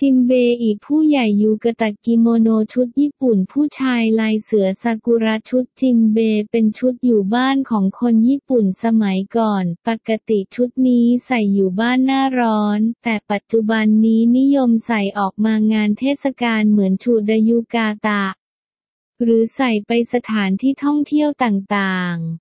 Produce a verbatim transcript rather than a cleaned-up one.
จิมเบอิผู้ใหญ่ยูกะตะกิโมโนชุดญี่ปุ่นผู้ชายลายเสือซากุระชุดจิมเบเป็นชุดอยู่บ้านของคนญี่ปุ่นสมัยก่อนปกติชุดนี้ใส่อยู่บ้านหน้าร้อนแต่ปัจจุบันนี้นิยมใส่ออกมางานเทศกาลเหมือนชูดายุกาตะหรือใส่ไปสถานที่ท่องเที่ยวต่างๆ